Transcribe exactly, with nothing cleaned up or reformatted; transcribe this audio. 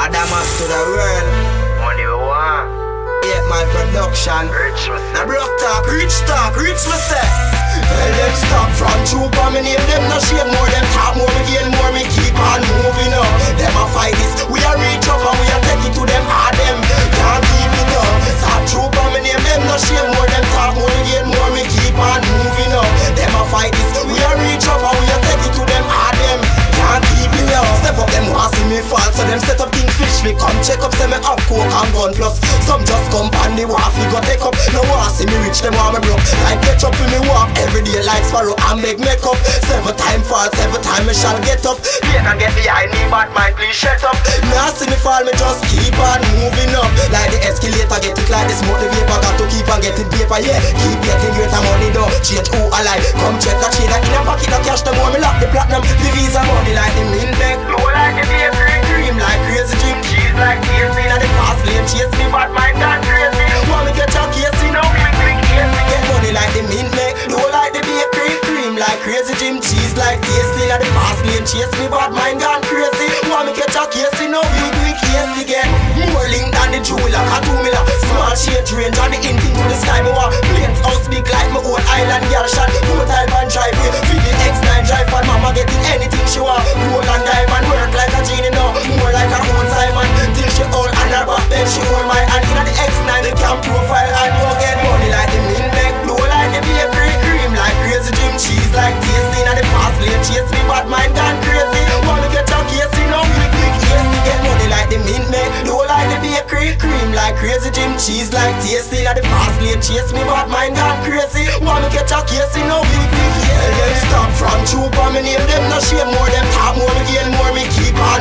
A Damas to the world. Money we want. eight mile production. Rich me Now broke talk, rich talk, rich me say. Tell them stop from troop on me name them no shame more. Them talk more, me gain more, me keep on moving up. Them a fight this, we a reach up and we a take it to them hard them. Can't keep it up. Stop troop on me name them no shame more. Them talk more, me gain more, me keep on moving up. Them a fight this, we a reach up and we a take it to them hard them. Can't keep it up. Step up, them want see me fall, so them set up things fish. We come check up, say me up coke and gun plus. Some just come and they want we go take up. No want see me rich, them want me broke. Like ketchup for me walk every day like sparrow and make makeup. Seven time fall, seven time me shall get up. You can get behind me, but mind please shut up. Now see me fall, me just keep on moving up. Like the escalator, get it like the smoke the vapor. Got to keep on getting paper, yeah. Keep getting greater money though. Change who I like. Come check a chain in a pocket of cash. The more me lock the platinum, the visa money like the mint back. Low like the bakery, cream like crazy Jim. Cheese like K C. Now the fast lane chase me, but mind gone crazy. Want me get your K C now? Quick, quick, K C. Get money like the mint back. Low like the bakery, cream like crazy Jim. Cheese like tasty. Now the fast lane chase me, but mind gone crazy. Want me get your K C now? Quick, quick, K C. Get more link than the jeweler, a two miller. Small shade range on the in thing to the sky. Me want planes house big like my own island girl shot. Four type and drive way. Feed the X nine drive and mama getting anything she want. Gold and diamond work like a genie now. More like her own Simon. Till she old and her back then she hold my hand. In the X nine the cam profile and you get money like the mint back. Blow like the bakery, cream like crazy Jim. Cheese like tasty. In the fast lane chase me but mine gone crazy. Want me get your K C now? Quick quick yes me get money like the mint back. Blow like the bakery, cream like crazy Jim. Cheese like tasty. In the fast lane chase me but mine gone crazy. Want me get your K C now? Quick quick yes. Them stop from troop on me name them no shame more. Them talk more, me gain more, me keep on